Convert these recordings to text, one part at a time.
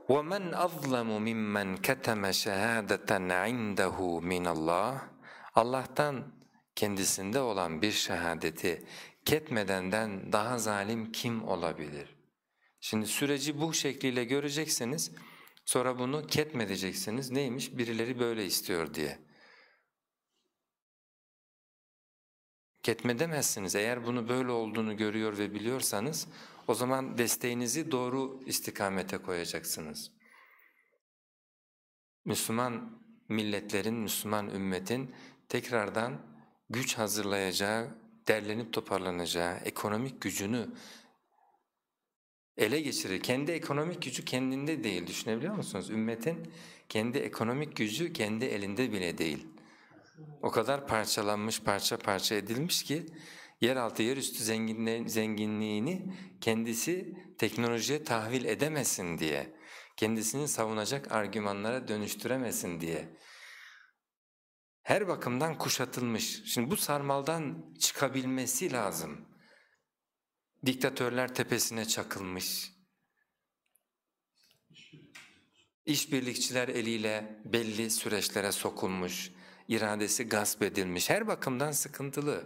وَمَنْ أَظْلَمُ مِمَّنْ كَتَمَ شَهَادَةً عِنْدَهُ مِنَ اللّٰهِ Allah'tan kendisinde olan bir şehadeti ketmedenden daha zalim kim olabilir? Şimdi süreci bu şekliyle göreceksiniz, sonra bunu ketmedeceksiniz. Neymiş? Birileri böyle istiyor diye. Ketmedemezsiniz. Eğer bunu böyle olduğunu görüyor ve biliyorsanız o zaman desteğinizi doğru istikamete koyacaksınız. Müslüman milletlerin, Müslüman ümmetin tekrardan güç hazırlayacağı, derlenip toparlanacağı, ekonomik gücünü ele geçirir. Kendi ekonomik gücü kendinde değil, düşünebiliyor musunuz? Ümmetin kendi ekonomik gücü kendi elinde bile değil. O kadar parçalanmış, parça parça edilmiş ki yeraltı yerüstü zenginliğini kendisi teknolojiye tahvil edemesin diye, kendisini savunacak argümanlara dönüştüremesin diye her bakımdan kuşatılmış. Şimdi bu sarmaldan çıkabilmesi lazım. Diktatörler tepesine çakılmış, işbirlikçiler eliyle belli süreçlere sokulmuş, iradesi gasp edilmiş, her bakımdan sıkıntılı.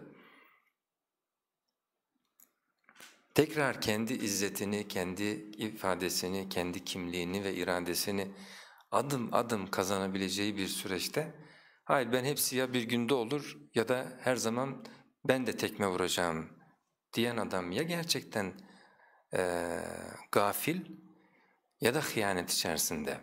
Tekrar kendi izzetini, kendi ifadesini, kendi kimliğini ve iradesini adım adım kazanabileceği bir süreçte, hayır ben hepsi ya bir günde olur ya da her zaman ben de tekme vuracağım diyen adam ya gerçekten gafil ya da hıyanet içerisinde.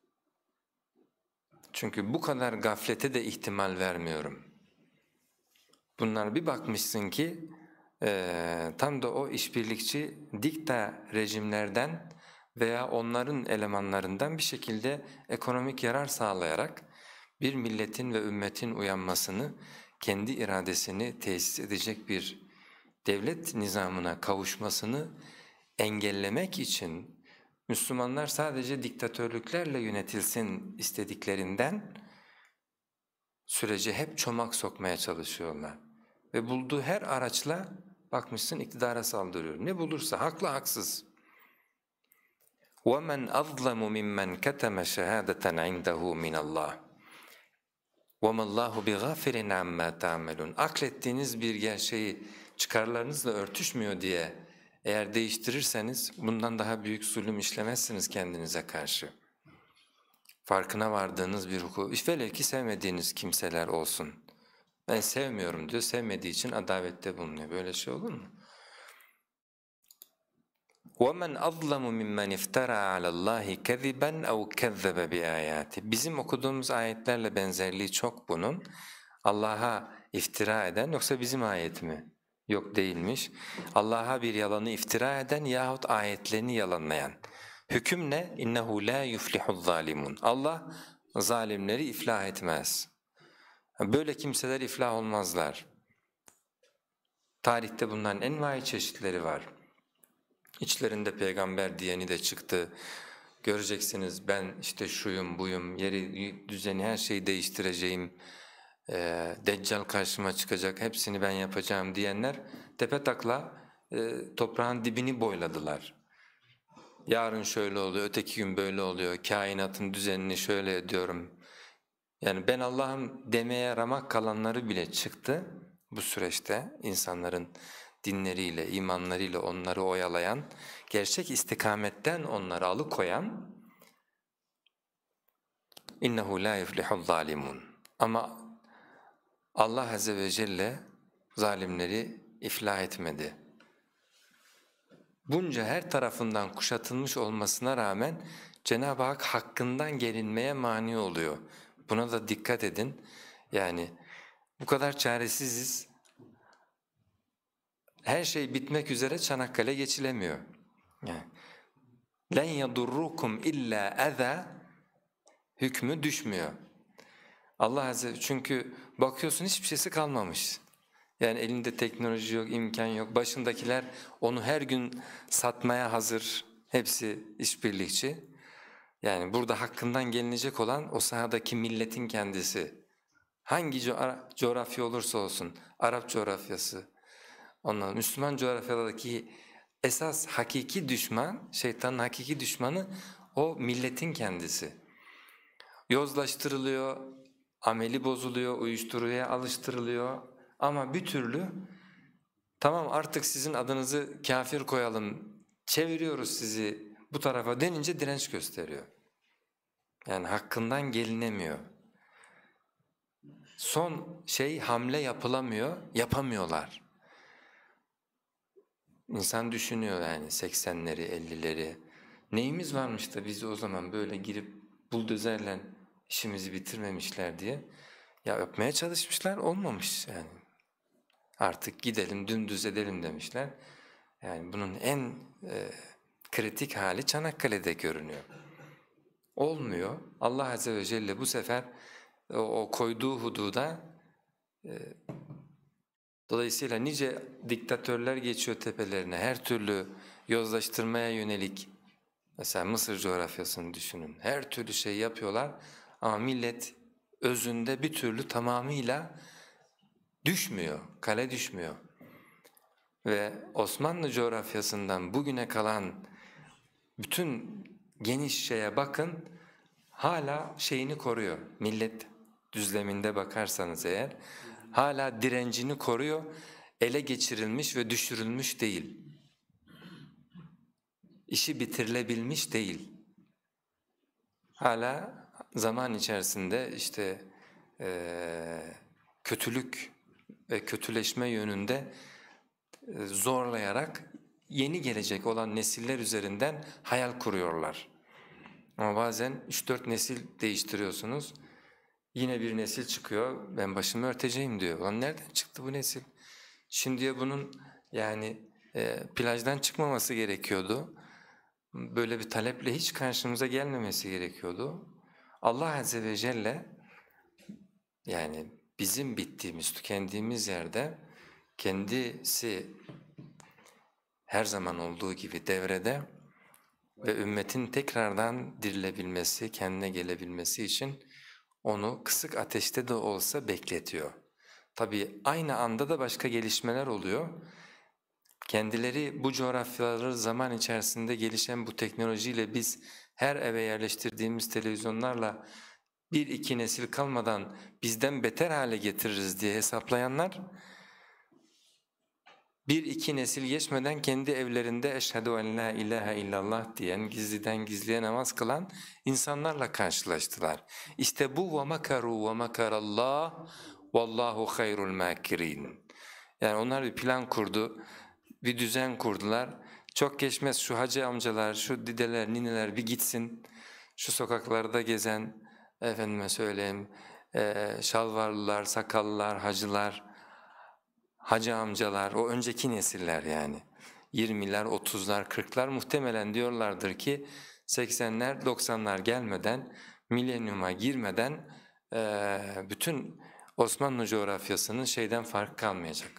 Çünkü bu kadar gaflete de ihtimal vermiyorum. Bunlar bir bakmışsın ki tam da o işbirlikçi dikta rejimlerden veya onların elemanlarından bir şekilde ekonomik yarar sağlayarak bir milletin ve ümmetin uyanmasını, kendi iradesini tesis edecek bir devlet nizamına kavuşmasını engellemek için Müslümanlar sadece diktatörlüklerle yönetilsin istediklerinden sürece hep çomak sokmaya çalışıyorlar. Ve bulduğu her araçla bakmışsın iktidara saldırıyor. Ne bulursa, haklı haksız. وَمَنْ أَظْلَمُ مِمَّنْ كَتَمَ شَهَادَةً عِنْدَهُ مِنَ اللّٰهِ وَمَا اللّٰهُ بِغَافِرٍ عَمَّا تَعْمَلُونَ Aklettiğiniz bir gerçeği çıkarlarınızla örtüşmüyor diye eğer değiştirirseniz bundan daha büyük zulüm işlemezsiniz kendinize karşı. Farkına vardığınız bir hukuk, velev ki sevmediğiniz kimseler olsun. Ben sevmiyorum diyor, sevmediği için adavette bulunuyor. Böyle şey olur mu? وَمَنْ أَظْلَمُ مِمَّنْ اِفْتَرَى عَلَى اللّٰهِ كَذِبًا اَوْ كَذَّبَ بِآيَاتِ Bizim okuduğumuz ayetlerle benzerliği çok bunun. Allah'a iftira eden, yoksa bizim ayet mi? Yok değilmiş. Allah'a bir yalanı iftira eden yahut ayetlerini yalanlayan. Hüküm ne? اِنَّهُ لَا يُفْلِحُ الظَّالِمُونَ Allah zalimleri iflah etmez. Böyle kimseler iflah olmazlar. Tarihte bunların envai çeşitleri var. İçlerinde peygamber diyeni de çıktı. Göreceksiniz ben işte şuyum buyum, yeri düzeni her şeyi değiştireceğim, Deccal karşıma çıkacak, hepsini ben yapacağım diyenler tepetakla toprağın dibini boyladılar. Yarın şöyle oluyor, öteki gün böyle oluyor, kainatın düzenini şöyle ediyorum. Yani ben Allah'ım demeye ramak kalanları bile çıktı bu süreçte insanların dinleriyle, imanlarıyla onları oyalayan, gerçek istikametten onları alıkoyan اِنَّهُ لَا يُفْلِحُ الظَّالِمُونَ Ama Allah Azze ve Celle zalimleri iflah etmedi. Bunca her tarafından kuşatılmış olmasına rağmen Cenab-ı Hak hakkından gelinmeye mani oluyor. Buna da dikkat edin. Yani bu kadar çaresiziz. Her şey bitmek üzere Çanakkale geçilemiyor. Yani لَنْ يَضُرُّكُمْ اِلَّا اَذَا hükmü düşmüyor. Allah Azze çünkü bakıyorsun hiçbir şeysi kalmamış. Yani elinde teknoloji yok, imkan yok. Başındakiler onu her gün satmaya hazır. Hepsi işbirlikçi. Yani burada hakkından gelinecek olan o sahadaki milletin kendisi. Hangi coğrafya olursa olsun, Arap coğrafyası, ondan Müslüman coğrafyadaki esas hakiki düşman, şeytanın hakiki düşmanı o milletin kendisi. Yozlaştırılıyor, ameli bozuluyor, uyuşturucuya alıştırılıyor ama bir türlü tamam artık sizin adınızı kafir koyalım, çeviriyoruz sizi bu tarafa denince direnç gösteriyor. Yani hakkından gelinemiyor. Son hamle yapılamıyor, yapamıyorlar. İnsan düşünüyor yani 80'leri, 50'leri. Neyimiz varmış da biz o zaman böyle girip buldozerle işimizi bitirmemişler diye. Ya yapmaya çalışmışlar, olmamış yani. Artık gidelim dümdüz edelim demişler. Yani bunun en kritik hali Çanakkale'de görünüyor. Olmuyor. Allah Azze ve Celle bu sefer o koyduğu hududa dolayısıyla nice diktatörler geçiyor tepelerine, her türlü yozlaştırmaya yönelik, mesela Mısır coğrafyasını düşünün, her türlü şey yapıyorlar ama millet özünde bir türlü tamamıyla düşmüyor, kale düşmüyor. Ve Osmanlı coğrafyasından bugüne kalan bütün geniş şeye bakın, hala şeyini koruyor. Millet düzleminde bakarsanız eğer, hala direncini koruyor, ele geçirilmiş ve düşürülmüş değil. İşi bitirilebilmiş değil. Hala zaman içerisinde işte kötülük ve kötüleşme yönünde zorlayarak yeni gelecek olan nesiller üzerinden hayal kuruyorlar. Ama bazen 3-4 nesil değiştiriyorsunuz, yine bir nesil çıkıyor, ben başımı örteceğim diyor. Ulan nereden çıktı bu nesil? Şimdiye bunun yani plajdan çıkmaması gerekiyordu. Böyle bir taleple hiç karşımıza gelmemesi gerekiyordu. Allah Azze ve Celle yani bizim bittiğimiz, tükendiğimiz yerde kendisi her zaman olduğu gibi devrede ve ümmetin tekrardan dirilebilmesi, kendine gelebilmesi için onu kısık ateşte de olsa bekletiyor. Tabii aynı anda da başka gelişmeler oluyor. Kendileri bu coğrafyaları zaman içerisinde gelişen bu teknolojiyle biz her eve yerleştirdiğimiz televizyonlarla 1-2 nesil kalmadan bizden beter hale getiririz diye hesaplayanlar, 1-2 nesil geçmeden kendi evlerinde eşhedü en la ilahe illallah diyen, gizliden gizliye namaz kılan insanlarla karşılaştılar. İşte bu وَمَكَرُوا وَمَكَرَ اللّٰهُ وَاللّٰهُ خَيْرُ الْمَاكِرِينَ. Yani onlar bir plan kurdu, bir düzen kurdular. Çok geçmez şu hacı amcalar, şu dideler, nineler bir gitsin, şu sokaklarda gezen, efendime söyleyeyim, şalvarlılar, sakallılar, hacılar, hacı amcalar, o önceki nesiller yani 20'ler, 30'lar, 40'lar muhtemelen diyorlardır ki 80'ler, 90'lar gelmeden, milenyuma girmeden bütün Osmanlı coğrafyasının şeyden farkı kalmayacak.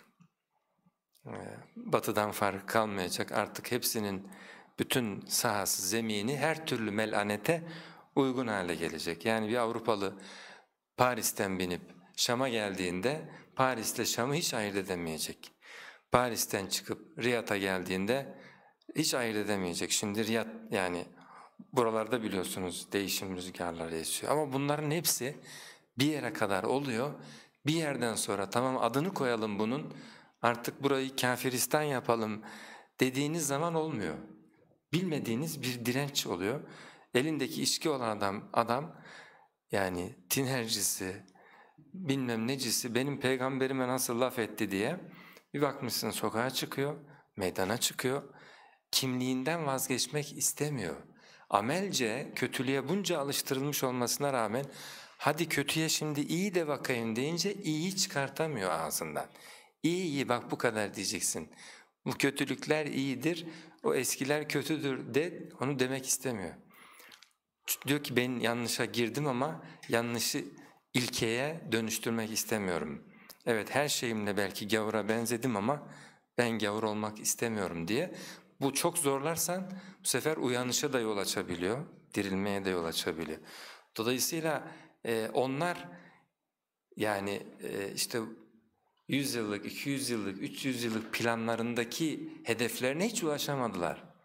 Batıdan farkı kalmayacak, artık hepsinin bütün sahası, zemini her türlü melanete uygun hale gelecek. Yani bir Avrupalı Paris'ten binip Şam'a geldiğinde Paris'le Şam'ı hiç ayırt edemeyecek. Paris'ten çıkıp Riyad'a geldiğinde hiç ayırt edemeyecek. Şimdi Riyad yani buralarda biliyorsunuz değişim rüzgarları esiyor ama bunların hepsi bir yere kadar oluyor. Bir yerden sonra tamam adını koyalım bunun, artık burayı Kafiristan yapalım dediğiniz zaman olmuyor. Bilmediğiniz bir direnç oluyor. Elindeki içki olan adam yani tinercisi, bilmem necisi benim peygamberime nasıl laf etti diye bir bakmışsın sokağa çıkıyor, meydana çıkıyor, kimliğinden vazgeçmek istemiyor. Amelce kötülüğe bunca alıştırılmış olmasına rağmen hadi kötüye şimdi iyi de bakayım deyince iyiyi çıkartamıyor ağzından. İyi bak bu kadar diyeceksin. Bu kötülükler iyidir, o eskiler kötüdür de onu demek istemiyor. Diyor ki ben yanlışa girdim ama yanlışı ilkeye dönüştürmek istemiyorum. Evet her şeyimle belki gavura benzedim ama ben gavur olmak istemiyorum diye. Bu çok zorlarsan bu sefer uyanışa da yol açabiliyor, dirilmeye de yol açabiliyor. Dolayısıyla onlar yani işte 100 yıllık, 200 yıllık, 300 yıllık planlarındaki hedeflerine hiç ulaşamadılar.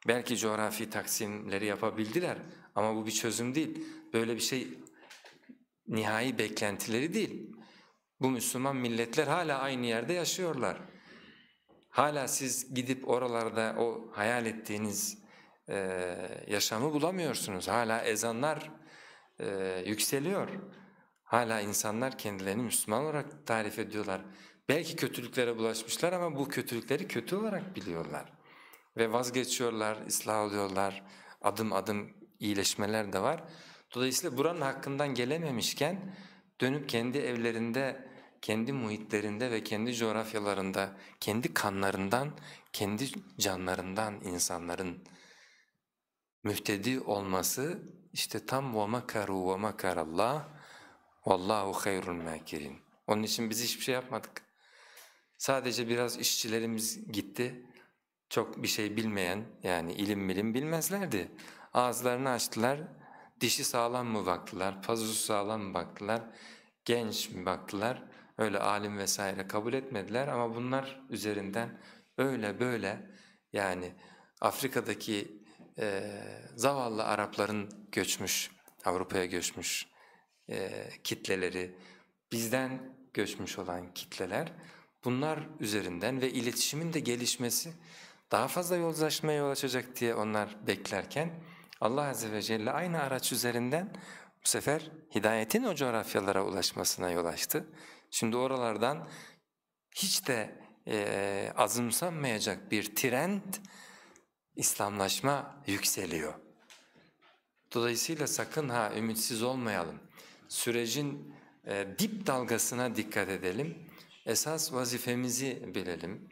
Belki coğrafi taksimleri yapabildiler ama bu bir çözüm değil. Böyle bir şey nihai beklentileri değil. Bu Müslüman milletler hala aynı yerde yaşıyorlar. Hala siz gidip oralarda o hayal ettiğiniz yaşamı bulamıyorsunuz. Hala ezanlar yükseliyor. Hala insanlar kendilerini Müslüman olarak tarif ediyorlar. Belki kötülüklere bulaşmışlar ama bu kötülükleri kötü olarak biliyorlar. Ve vazgeçiyorlar, ıslah oluyorlar, adım adım iyileşmeler de var. Dolayısıyla buranın hakkından gelememişken dönüp kendi evlerinde, kendi muhitlerinde ve kendi coğrafyalarında, kendi kanlarından, kendi canlarından insanların mühtedi olması işte tam وَمَكَرُوا وَمَكَرَ اللّٰهِ وَاللّٰهُ خَيْرُ الْمَاكِرِينَ. Onun için biz hiçbir şey yapmadık. Sadece biraz işçilerimiz gitti. Çok bir şey bilmeyen, yani ilim bilmezlerdi. Ağızlarını açtılar, dişi sağlam mı baktılar, pazusu sağlam mı baktılar, genç mi baktılar, öyle alim vesaire kabul etmediler ama bunlar üzerinden öyle böyle yani Afrika'daki zavallı Arapların göçmüş, Avrupa'ya göçmüş kitleleri, bizden göçmüş olan kitleler, bunlar üzerinden ve iletişimin de gelişmesi daha fazla yozlaşmaya yol açacak diye onlar beklerken Allah Azze ve Celle aynı araç üzerinden bu sefer hidayetin o coğrafyalara ulaşmasına yol açtı. Şimdi oralardan hiç de azımsanmayacak bir trend, İslamlaşma yükseliyor. Dolayısıyla sakın ha ümitsiz olmayalım. Sürecin dip dalgasına dikkat edelim. Esas vazifemizi bilelim.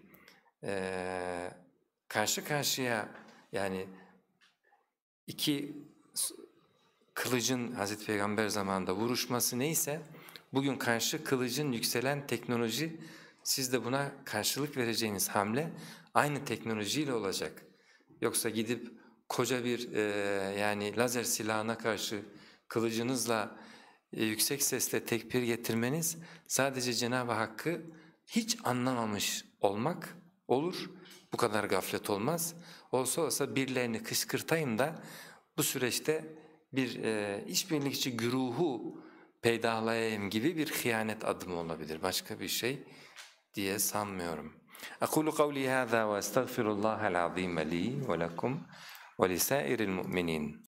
Karşı karşıya yani iki kılıcın Hazreti Peygamber zamanında vuruşması neyse bugün karşı kılıcın yükselen teknoloji, siz de buna karşılık vereceğiniz hamle aynı teknolojiyle olacak. Yoksa gidip koca bir yani lazer silahına karşı kılıcınızla yüksek sesle tekbir getirmeniz sadece Cenab-ı Hakk'ı hiç anlamamış olmak olur. Bu kadar gaflet olmaz. Olsa birilerini kışkırtayım da bu süreçte bir işbirlikçi güruhu peydahlayayım gibi bir hıyanet adımı olabilir. Başka bir şey diye sanmıyorum. أقول قولي هذا وأستغفر الله العظيم لي ولكم ولسائر المؤمنين